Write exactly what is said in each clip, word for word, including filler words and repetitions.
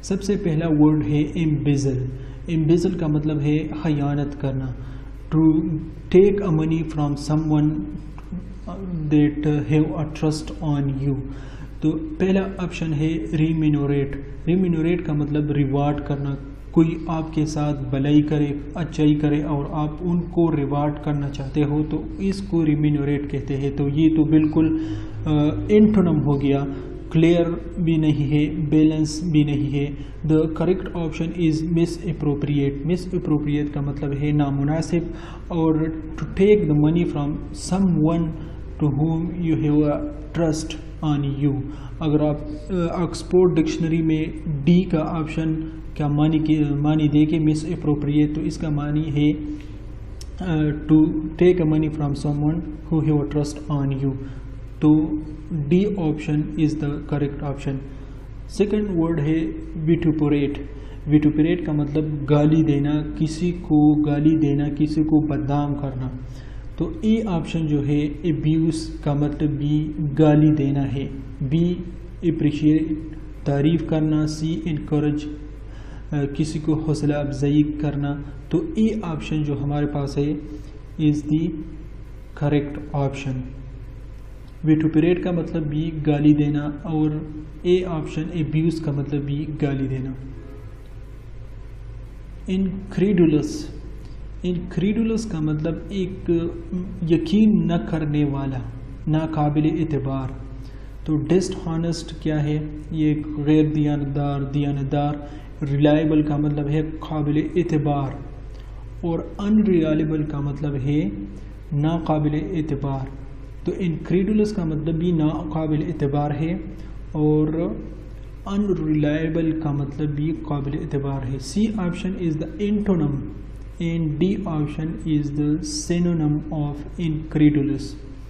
سب سے پہلا ورڈ ہے embezzle. embezzle کا مطلب ہے خیانت کرنا. to take a money from someone that have a trust on you. تو پہلا آپشن ہے remunerate. remunerate کا مطلب ریوارڈ کرنا. کوئی آپ کے ساتھ بلائی کرے, اچائی کرے اور آپ ان کو ریوارڈ کرنا چاہتے ہو تو اس کو remunerate کہتے ہیں. تو یہ تو بالکل انٹونم ہو گیا, کلیئر بھی نہیں ہے, بیلنس بھی نہیں ہے. The correct option is misappropriate. Misappropriate کا مطلب ہے نامناسب, اور to take the money from someone to whom you have a trust on you. اگر آپ آکسفورڈ ڈکشنری میں ڈی کا آپشن کیا معنی کے معنی دے کے مس اپروپریٹ, تو اس کا معنی ہے to take a money from someone who have a trust on you. تو D option is the correct option. Second word ہے ویٹوپوریٹ. ویٹوپوریٹ کا مطلب گالی دینا, کسی کو گالی دینا, کسی کو بدنام کرنا. تو اے آپشن جو ہے ابیوز کا مطلب بھی گالی دینا ہے. بی اپریشیٹ تعریف کرنا. سی انکریج کسی کو حوصلہ افزائی کرنا. تو اے آپشن جو ہمارے پاس ہے از دی کریکٹ آپشن. ویٹوپریٹ کا مطلب بھی گالی دینا اور اے آپشن ابیوز کا مطلب بھی گالی دینا. انکریڈولس. انکریڈولس کا مطلب ایک یقین نہ کرنے والا, ناقابل اعتبار. تو ڈسٹ ہانسٹ کیا ہے؟ یہ ایک غیر دیانتدار, دیانتدار. ریلائبل کا مطلب ہے قابل اعتبار, اور انریلائبل کا مطلب ہے ناقابل اعتبار. تو انکریڈولس کا مطلب بھی ناقابل اعتبار ہے, اور انریلائبل کا مطلب بھی قابل اعتبار ہے. C option is the antonym and D option is the synonym of incredulous.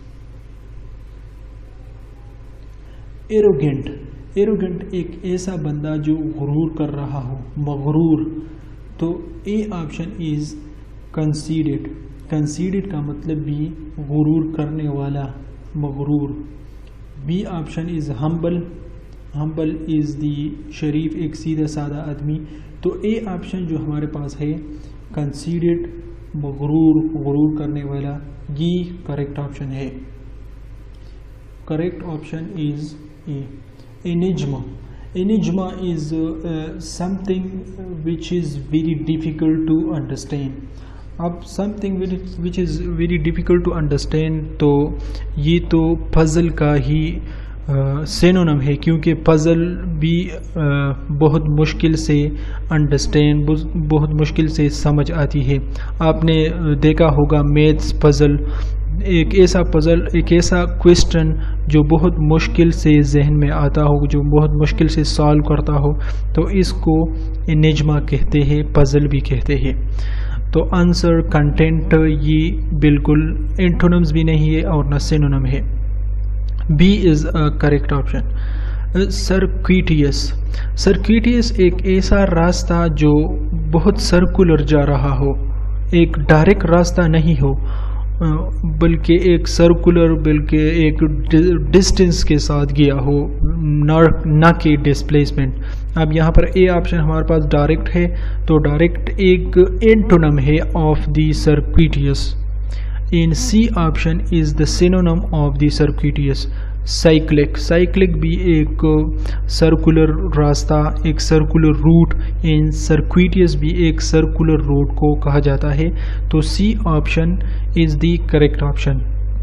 Arrogant. Arrogant ایک ایسا بندہ جو غرور کر رہا ہو, مغرور. تو اے آپشن از کنسیڈڈ. کنسیڈڈ کا مطلب بھی غرور کرنے والا, مغرور. بی آپشن از ہمبل. ہمبل از دی شریف, ایک سیدھا سادہ آدمی. تو اے آپشن جو ہمارے پاس ہے کنسیڈڈ, مغرور, غرور کرنے والا, یہ کریکٹ آپشن ہے. Correct option is A. Enigma. Enigma is uh, something which is very difficult to understand. اب something which is very difficult to understand, تو یہ تو پزل کا ہی سینونم ہے, کیونکہ پزل بھی بہت مشکل سے انڈرسٹینڈ, بہت مشکل سے سمجھ آتی ہے. آپ نے دیکھا ہوگا میتھس پزل, ایک ایسا پزل, ایک ایسا کویسچن جو بہت مشکل سے ذہن میں آتا ہو, جو بہت مشکل سے سالو کرتا ہو, تو اس کو انجما کہتے ہیں, پزل بھی کہتے ہیں. تو آنسر, کنٹینٹ, یہ بالکل انٹونمز بھی نہیں ہے اور نہ سینونم ہے. B is a correct option. Circuitous. Circuitous ایک ایسا راستہ جو بہت سرکولر جا رہا ہو, ایک ڈائریکٹ راستہ نہیں ہو, بلکہ ایک سرکولر, بلکہ ایک ڈسٹنس کے ساتھ گیا ہو, نہ کہ ڈسپلیسمنٹ. اب یہاں پر اے آپشن ہمارے پاس ڈائریکٹ ہے, تو ڈائریکٹ ایک اینٹونم ہے of the circuitous. In C option is the synonym of the circuitous. Cyclic. Cyclic بھی ایک سرکولر راستہ, ایک سرکولر روٹ. ان سرکویٹیس بھی ایک سرکولر روٹ کو کہا جاتا ہے. تو C option is the correct option.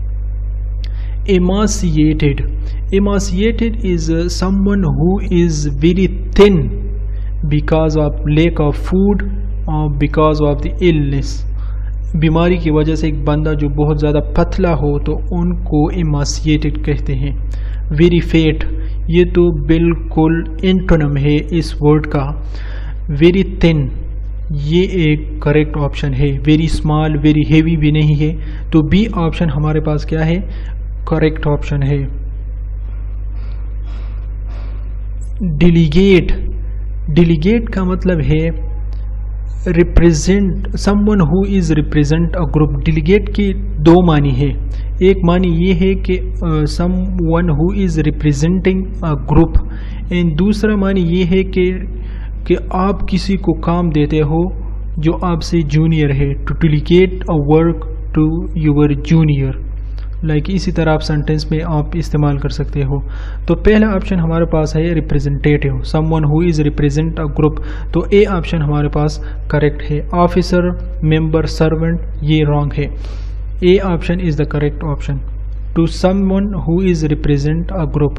Emaciated. Emaciated is someone who is very thin because of lack of food اور بیکاز آف دی illness. بیماری کی وجہ سے ایک بندہ جو بہت زیادہ پتلا ہو تو ان کو ایماسیٹیڈ کہتے ہیں. ویری فیٹ, یہ تو بالکل انٹونم ہے اس ورڈ کا. ویری تھن, یہ ایک کریکٹ آپشن ہے. ویری اسمال, ویری ہیوی بھی نہیں ہے. تو بی آپشن ہمارے پاس کیا ہے؟ کریکٹ آپشن ہے. ڈیلیگیٹ. ڈیلیگیٹ کا مطلب ہے represent, someone who is represent a group. Delegate کی دو معنی ہے. ایک معنی یہ ہے کہ someone who is representing a group, and دوسرا معنی یہ ہے کہ کہ آپ کسی کو کام دیتے ہو جو آپ سے جونیئر ہے. To delegate a work to your junior. Like اسی طرح آپ سینٹینس میں آپ استعمال کر سکتے ہو. تو پہلا آپشن ہمارے پاس ہے representative, someone who is represent a group. تو اے آپشن ہمارے پاس کریکٹ ہے. آفیسر, ممبر, سرونٹ, یہ رانگ ہے. A option is the correct option. To someone who is represent a group.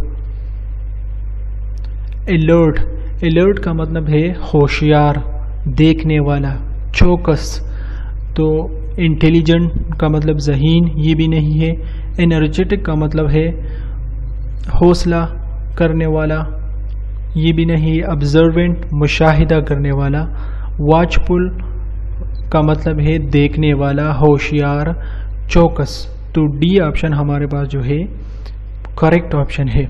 Alert, alert کا مطلب ہے ہوشیار, دیکھنے والا, چوکس. تو انٹیلیجنٹ کا مطلب ذہین, یہ بھی نہیں ہے. انرجیٹک کا مطلب ہے حوصلہ کرنے والا, یہ بھی نہیں ہے. آبزروینٹ, مشاہدہ کرنے والا. واچفل کا مطلب ہے دیکھنے والا, ہوشیار, چوکس. تو ڈی آپشن ہمارے پاس جو ہے کریکٹ آپشن ہے.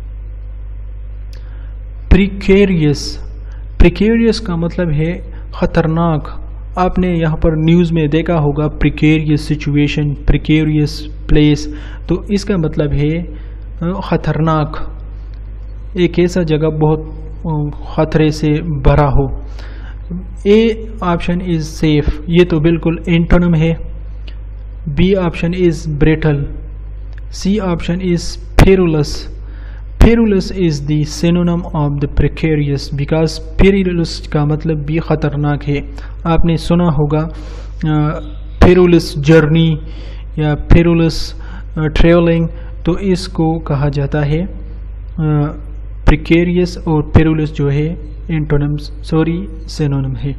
پریکیریس, پریکیریس کا مطلب ہے خطرناک. آپ نے یہاں پر نیوز میں دیکھا ہوگا پریکیریس سچویشن, پریکیریس پلیس. تو اس کا مطلب ہے خطرناک, ایک ایسا جگہ بہت خطرے سے بھرا ہو. اے آپشن از سیف, یہ تو بالکل اینٹونم ہے. B option is brittle. C option is perilous. Perilous is the synonym of the precarious because perilous کا مطلب بھی خطرناک ہے. آپ نے سنا ہوگا perilous journey یا perilous traveling, تو اس کو کہا جاتا ہے precarious, اور perilous جو ہے antonyms sorry synonym ہے.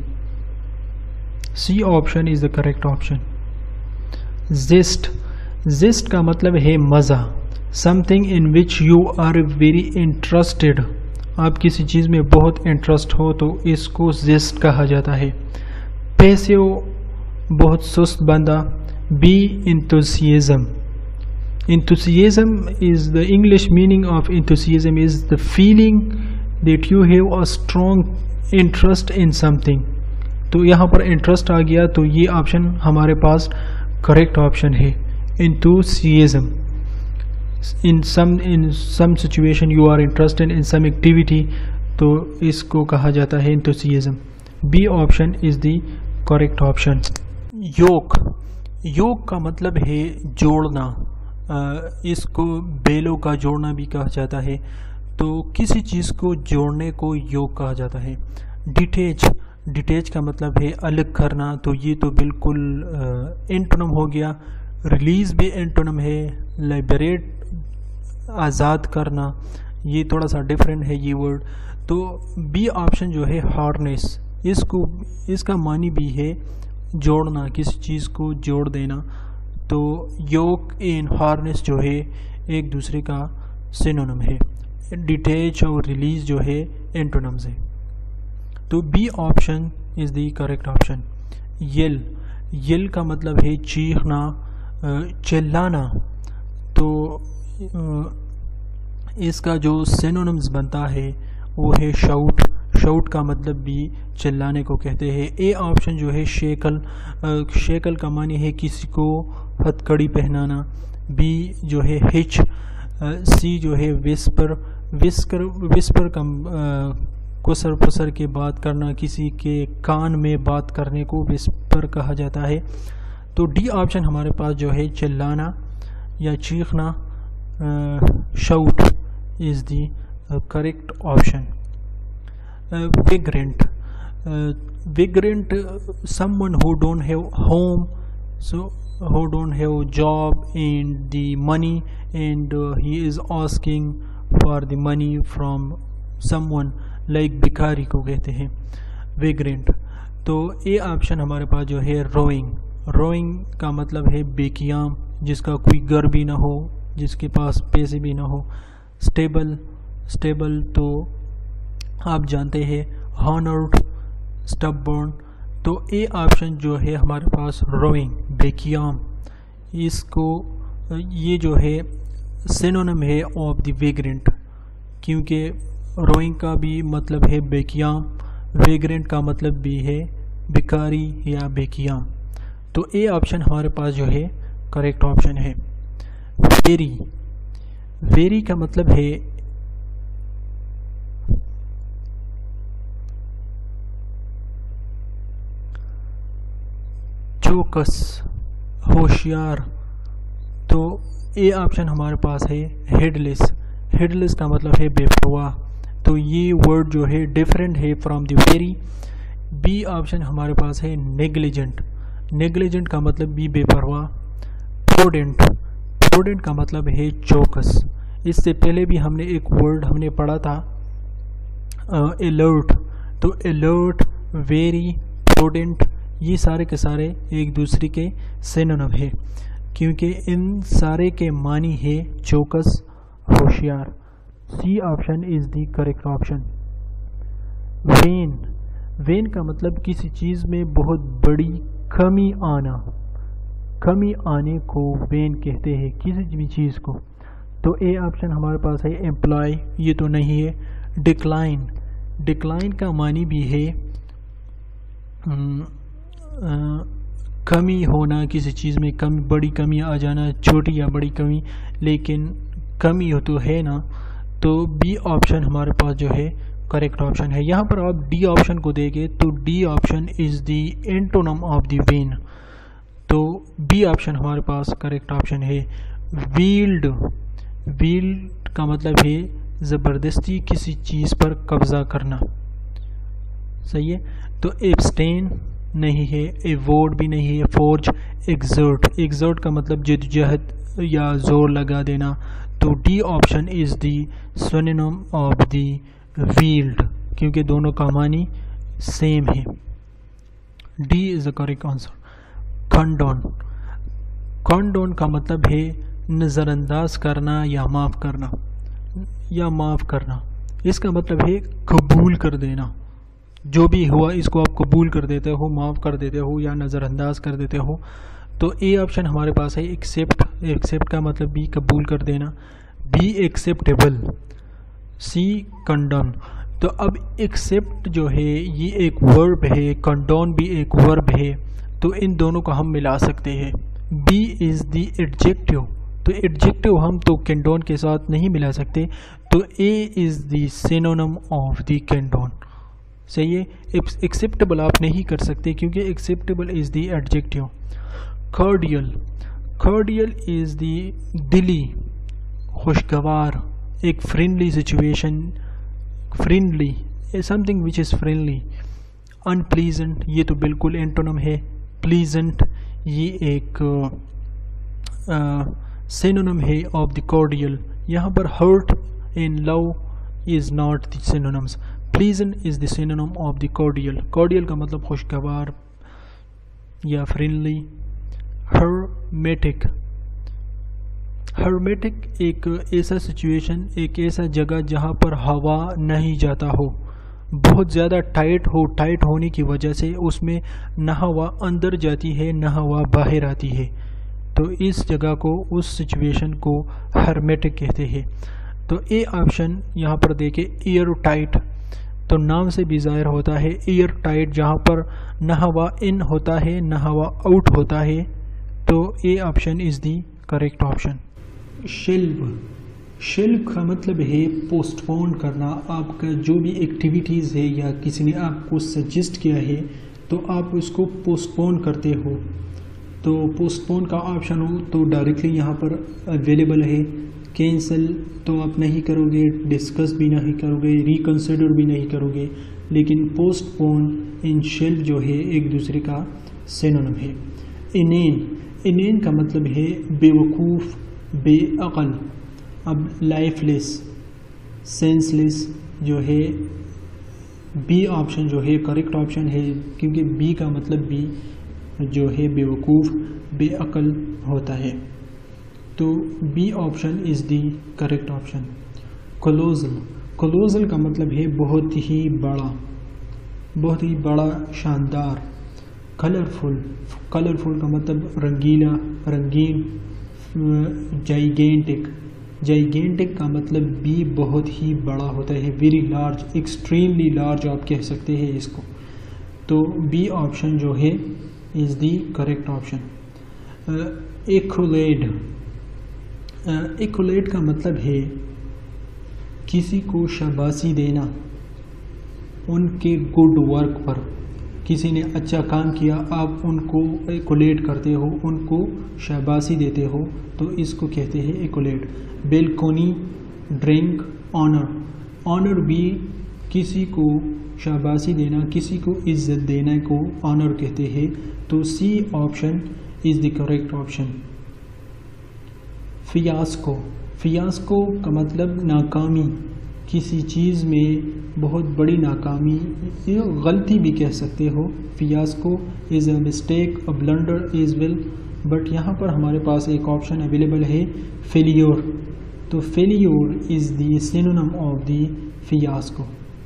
C option is the correct option. zest, zest کا مطلب ہے مزہ, something in which you are very interested. آپ کسی چیز میں بہت انٹرسٹ ہو تو اس کو زیسٹ کہا جاتا ہے. پیسیو, بہت سست بندہ. B enthusiasm. Enthusiasm is the English meaning of enthusiasm is the feeling that you have a strong interest in something. تو یہاں پر انٹرسٹ آ گیا تو یہ آپشن ہمارے پاس کریکٹ آپشن ہے. enthusiasm. in some in some situation you are interested in some activity, تو اس کو کہا جاتا ہے enthusiasm. B option is the correct option. yoke, yoke کا مطلب ہے جوڑنا, اس کو بیلوں کا جوڑنا بھی کہا جاتا ہے. تو کسی چیز کو جوڑنے کو yoke کہا جاتا ہے. detach, detach کا مطلب ہے الگ کرنا, تو یہ تو بالکل اینٹونم ہو گیا. ریلیز بھی اینٹونم ہے. لائبریٹ, آزاد کرنا, یہ تھوڑا سا ڈیفرنٹ ہے یہ ورڈ. تو بی آپشن جو ہے ہارنیس, اس کو اس کا معنی بھی ہے جوڑنا, کسی چیز کو جوڑ دینا. تو یوک ان ہارنیس جو ہے ایک دوسرے کا سینونم ہے. ڈیٹیچ اور ریلیز جو ہے اینٹونمز ہے. تو B option is the correct option. Yell, yell کا مطلب ہے چیخنا, چلانا. تو اس کا جو سینونمز بنتا ہے وہ ہے شاؤٹ. شاؤٹ کا مطلب بھی چلانے کو کہتے ہیں. اے آپشن جو ہے شیکل, شیکل کا معنی ہے کسی کو ہتھ کڑی پہنانا. بی جو ہے ہچ. سی جو ہے وسپر, وسکر وسپر کا کسر پسر کے بات کرنا, کسی کے کان میں بات کرنے کو وسپر کہا جاتا ہے. تو ڈی آپشن ہمارے پاس جو ہے چلانا یا چیخنا, shout is the uh, correct option. uh, vagrant, uh, vagrant uh, someone who don't have home, so who don't have job and the money, and uh, he is asking for the money from someone, like بھکاری کو کہتے ہیں vagrant. تو A option ہمارے پاس جو ہے rowing. Rowing کا مطلب ہے بے قیام, جس کا کوئی گھر بھی نہ ہو, جس کے پاس پیسے بھی نہ ہو. سٹیبل, سٹیبل تو آپ جانتے ہیں ہانرڈ, سٹبورن. تو اے آپشن جو ہے ہمارے پاس روئنگ, بے قیام. اس کو یہ جو ہے سینونم ہے آف دی ویگرنٹ, کیونکہ روئنگ کا بھی مطلب ہے بے قیام, ویگرنٹ کا مطلب بھی ہے بھکاری یا بے قیام. تو اے آپشن ہمارے پاس جو ہے کریکٹ آپشن ہے. ویری, ویری کا مطلب ہے चौकस, होशियार। तो ए ऑप्शन हमारे पास है हेडलेस। हेडलेस का मतलब है बेपरवाह, तो ये वर्ड जो है डिफरेंट है from the wary. B option हमारे पास है नेग्लिजेंट। नेग्लिजेंट का मतलब भी बेपरवाह। प्रूडेंट, प्रूडेंट का मतलब है चौकस। इससे पहले भी हमने एक वर्ड हमने पढ़ा था अलर्ट, तो अलर्ट, वेरी, प्रूडेंट, ये सारे के सारे एक दूसरे के सिनोनिम है, क्योंकि इन सारे के मानी है चौकस, होशियार। C option is the correct option. Wane, wane का मतलब किसी चीज़ में बहुत बड़ी कमी आना, कमी आने को वेन कहते हैं किसी भी चीज़ को। तो ए ऑप्शन हमारे पास है एम्प्लॉय, ये तो नहीं है। डिक्लाइन, डिक्लाइन का मानी भी है आ, कमी होना, किसी चीज़ में कमी, बड़ी कमी आ जाना, छोटी या बड़ी कमी, लेकिन कमी हो तो है ना। तो बी ऑप्शन हमारे पास जो है करेक्ट ऑप्शन है। यहाँ पर आप डी ऑप्शन को देखें तो D option is the antonym of the wane, तो बी ऑप्शन हमारे पास करेक्ट ऑप्शन है। वील्ड, वील्ड का मतलब है ज़बरदस्ती किसी चीज़ पर कब्ज़ा करना, सही है। तो एब्सटेन नहीं है, एवोर्ड भी नहीं है। फोर्ज, एग्जर्ट, एग्जर्ट का मतलब जद्दोजहद या जोर लगा देना, तो D option is the synonym of the wield, क्योंकि दोनों का मानी सेम है। D is the correct answer. Condone, condone का मतलब है नज़रअंदाज करना या माफ़ करना, या माफ़ करना। इसका मतलब है कबूल कर देना, जो भी हुआ इसको आप कबूल कर देते हो, माफ़ कर देते हो या नज़रअंदाज कर देते हो। तो ए ऑप्शन हमारे पास है एक्सेप्ट, एक्सेप्ट का मतलब भी कबूल कर देना। B acceptable, C condone. तो अब एक्सेप्ट जो है ये एक वर्ब है, कंडोन भी एक वर्ब है, तो इन दोनों को हम मिला सकते हैं। बी इज़ दी एडजेक्टिव, तो एडजेक्टिव हम तो कंडोन के साथ नहीं मिला सकते, तो A is the synonym of the condone, सही है। एक्सेप्टेबल आप नहीं कर सकते क्योंकि acceptable is the adjective. Cordial, cordial is the दिली, खुशगवार, एक friendly situation, friendly, something which is friendly. Unpleasant, ये तो बिल्कुल एंटोनिम है। प्लीजेंट, ये एक सिनोनिम है ऑफ द कॉर्डियल। यहाँ पर hurt in love is not the synonyms. Pleasant is the synonym of the cordial. Cordial का मतलब खुशगवार या फ्रेंडली। हर्मेटिक, हर्मेटिक एक ऐसा सिचुएशन, एक ऐसा जगह जहाँ पर हवा नहीं जाता हो, बहुत ज़्यादा टाइट हो, टाइट होने की वजह से उसमें न हवा अंदर जाती है न हवा बाहर आती है, तो इस जगह को, उस सिचुएशन को हर्मेटिक कहते हैं। तो ए ऑप्शन यहाँ पर देखें एयर टाइट, तो नाम से भी ज़ाहिर होता है एयर टाइट, जहाँ पर न हवा इन होता है न हवा आउट होता है, तो A option is the correct option. Shelve, shelve का मतलब है पोस्टपोन करना। आपका जो भी एक्टिविटीज़ है या किसी ने आपको सजेस्ट किया है तो आप उसको पोस्टपोन करते हो, तो पोस्टपोन का ऑप्शन हो तो डायरेक्टली यहाँ पर अवेलेबल है। कैंसिल तो आप नहीं करोगे, डिस्कस भी नहीं करोगे, रिकन्सिडर भी नहीं करोगे, लेकिन पोस्टपोन इन शेल्व जो है एक दूसरे का सिनोनिम है। इनेन, इनेन का मतलब है बेवकूफ़, बेअक़ल। अब लाइफलेस, सेंसलेस जो है बी ऑप्शन जो है करेक्ट ऑप्शन है, क्योंकि बी का मतलब भी जो है बेवकूफ़, बेअक़ल होता है, तो B option is the correct option. Colossal, colossal का मतलब है बहुत ही बड़ा, बहुत ही बड़ा, शानदार। कलरफुल, कलरफुल का मतलब रंगीला, रंगीन। जाइगेंटिक, जाइगेंटिक का मतलब भी बहुत ही बड़ा होता है, वेरी लार्ज, एक्सट्रीमली लार्ज आप कह सकते हैं इसको, तो बी ऑप्शन जो है is the correct option. Accolade, accolade का मतलब है किसी को शाबाशी देना उनके गुड वर्क पर, کسی نے اچھا کام کیا آپ ان کو ایکولیٹ کرتے ہو, ان کو شاباشی دیتے ہو, تو اس کو کہتے ہیں accolade. Balcony, drink, honour. Honour بھی کسی کو شاباشی دینا, کسی کو عزت دینا کو آنر کہتے ہیں. تو C option is the correct option. Fiasco. Fiasco کا مطلب ناکامی, کسی چیز میں بہت بڑی ناکامی, غلطی بھی کہہ سکتے ہو. Fiasco is a mistake, a blunder as well, but یہاں پر ہمارے پاس ایک آپشن اویلیبل ہے فیلیور. تو failure is the synonym of the fiasco.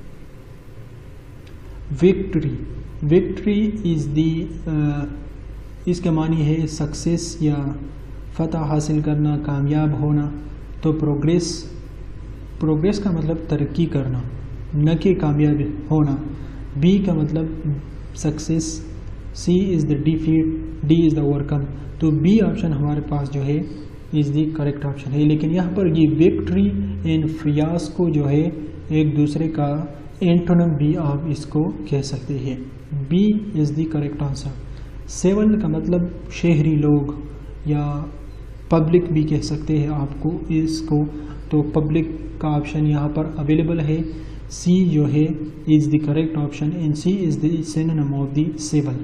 Victory. Victory is the اس کے معنی ہے سکسیس یا فتح حاصل کرنا, کامیاب ہونا. تو پروگریس. پروگریس کا مطلب ترقی کرنا, نہ کہ کامیاب ہونا. بی کا مطلب success. C is the defeat, D is the overcome. تو بی آپشن ہمارے پاس جو ہے از دی کریکٹ آپشن ہے. لیکن یہاں پر یہ وکٹری اینڈ فیاسکو جو ہے ایک دوسرے کا اینٹونم بھی آپ اس کو کہہ سکتے ہیں. B is the correct answer. Civil کا مطلب شہری لوگ یا پبلک بھی کہہ سکتے ہیں آپ کو اس کو. تو پبلک کا آپشن یہاں پر اویلیبل ہے. سی جو ہے is the correct option and C is the synonym of the civil.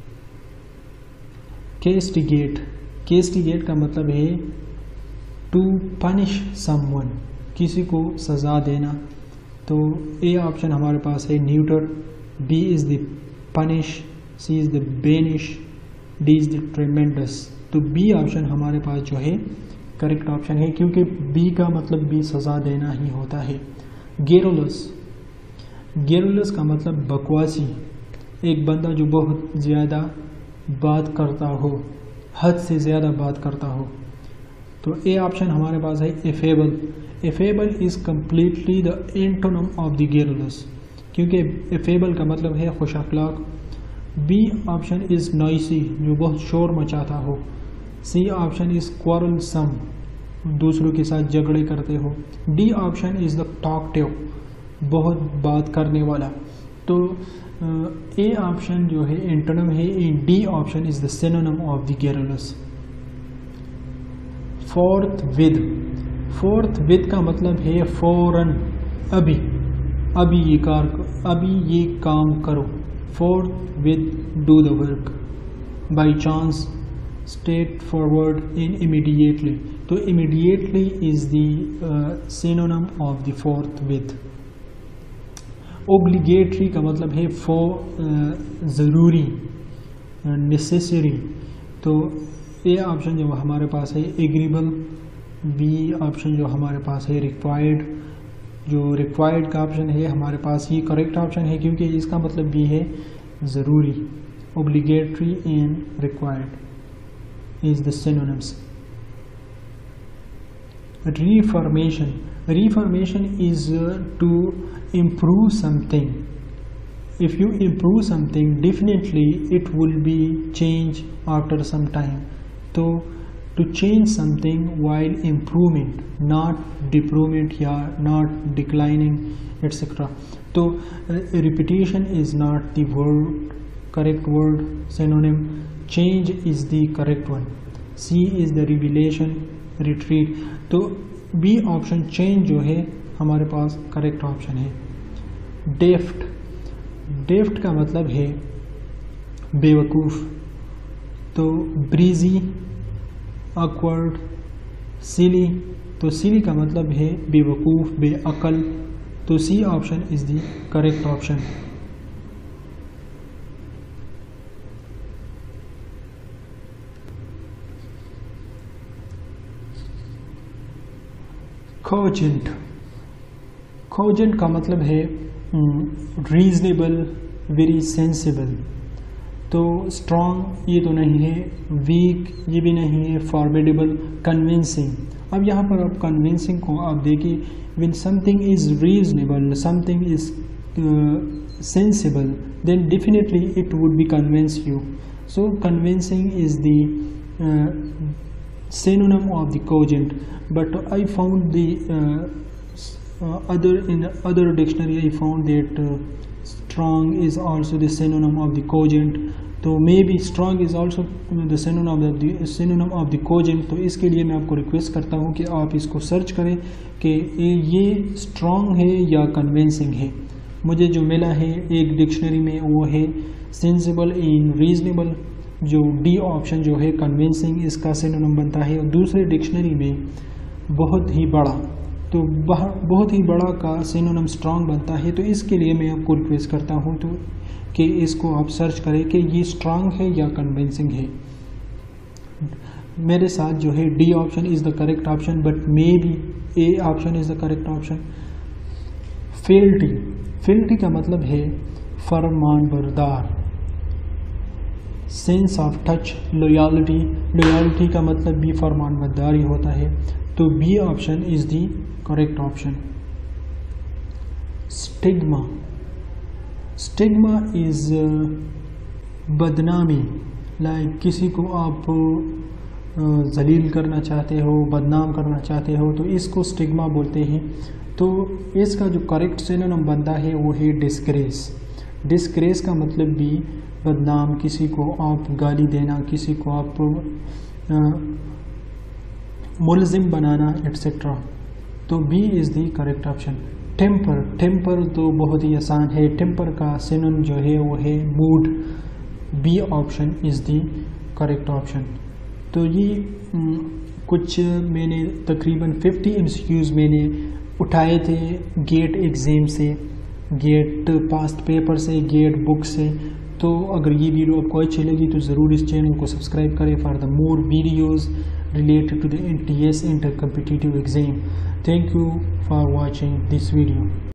Castigate. Castigate کا مطلب ہے ٹو پنش سم ون, کسی کو سزا دینا. تو اے آپشن ہمارے پاس ہے neuter. B is the punish, C is the banish, D is the tremendous. تو بی آپشن ہمارے پاس جو ہے کریکٹ آپشن ہے, کیونکہ بی کا مطلب بھی سزا دینا ہی ہوتا ہے. گیرولس. گیرولس کا مطلب بکواسی, ایک بندہ جو بہت زیادہ بات کرتا ہو, حد سے زیادہ بات کرتا ہو. تو اے آپشن ہمارے پاس ہے افیبل. افیبل is completely the اینٹونم of the گیرولس, کیونکہ افیبل کا مطلب ہے خوش اخلاق. بی آپشن از نوائسی, جو بہت شور مچاتا ہو. سی آپشن از کوارلسم, دوسروں کے ساتھ جھگڑے کرتے ہو. D option is the talkative, بہت بات کرنے والا. تو اے آپشن جو ہے اینٹونم ہے, D option is the synonym of the garrulous. Forthwith. Forthwith کا مطلب ہے فوراً, ابھی, ابھی یہ کار ابھی یہ کام کرو. Forthwith do the work. By chance, straightforward, in immediately. تو immediately is the synonym of the forthwith. Obligatory کا مطلب ہے فور, ضروری, نیسیسری. تو اے آپشن جو ہمارے پاس ہے ایگریبل. بی آپشن جو ہمارے پاس ہے ریکوائرڈ. جو ریکوائرڈ کا آپشن ہے ہمارے پاس یہ کریکٹ آپشن ہے, کیونکہ اس کا مطلب بھی ہے ضروری. Obligatory and required is the synonyms. Reformation. Reformation is uh, to improve something. If you improve something, definitely it will be changed after some time. So to change something while improvement, not deprovement, yeah, not declining, et cetera. So uh, repetition is not the word, correct word. Synonym. Change is the correct one. C is the revelation, retreat. تو B option change جو ہے ہمارے پاس correct option ہے. Deft. Deft کا مطلب ہے بیوقوف. تو بریزی, آکورڈ, سیلی. تو سیلی کا مطلب ہے بیوقوف, بے عقل. تو C option is the correct option. Cogent. Cogent کا مطلب ہے ریزنیبل, ویری سینسیبل. تو اسٹرانگ یہ تو نہیں ہے, ویک یہ بھی نہیں ہے, فارمیڈیبل, کنونسنگ. اب یہاں پر آپ کنونسنگ کو آپ دیکھیں, when something is reasonable, something is uh, sensible, then definitely it would be convince you. So convincing is the uh, synonym of the cogent. But I found the uh, uh, other in other dictionary I found that uh, strong is also the synonym of the cogent. تو may be strong is also the synonym of the synonym of the cogent. تو اس کے لیے میں آپ کو request کرتا ہوں کہ آپ اس کو سرچ کریں کہ یہ اسٹرانگ ہے یا کنوینسنگ ہے. مجھے جو ملا ہے ایک ڈکشنری میں وہ ہے سینسیبل ان ریزنیبل. جو ڈی آپشن جو ہے کنوینسنگ اس کا سینونم بنتا ہے. اور دوسرے ڈکشنری میں بہت ہی بڑا, تو بہت ہی بڑا کا سینونم اسٹرانگ بنتا ہے. تو اس کے لیے میں آپ کو ریکویسٹ کرتا ہوں تو کہ اس کو آپ سرچ کریں کہ یہ اسٹرانگ ہے یا کنوینسنگ ہے. میرے ساتھ جو ہے D option is the correct option, but may be A option is the correct option. Fealty, fealty کا مطلب ہے فرمان بردار. Sense of touch, loyalty, loyalty کا مطلب بھی فرمان برداری ہوتا ہے. تو B option is the correct option. Stigma, stigma is بدنامی, لائک کسی کو آپ ذلیل کرنا چاہتے ہو, بدنام کرنا چاہتے ہو, تو اس کو اسٹگما بولتے ہیں. تو اس کا جو کریکٹ سینونم بنتا ہے وہ ہے ڈسگریس. ڈسگریس کا مطلب بھی بدنام, کسی کو آپ گالی دینا, کسی کو آپ ملزم بنانا ایٹسیٹرا. تو B is the correct option. Temper, temper تو بہت ہی آسان ہے. ٹیمپر کا سینونم جو ہے وہ ہے mood. B option is the correct option. تو یہ کچھ میں نے تقریباً ففٹی ایم سی کیوز میں نے اٹھائے تھے گیٹ ایگزام سے, گیٹ پاسٹ پیپر سے, گیٹ بک سے. تو اگر یہ ویڈیو آپ کو اچھی لگی تو ضرور اس چینل کو سبسکرائب کریں for the more videos related to the N T S inter competitive exam. Thank you for watching this video.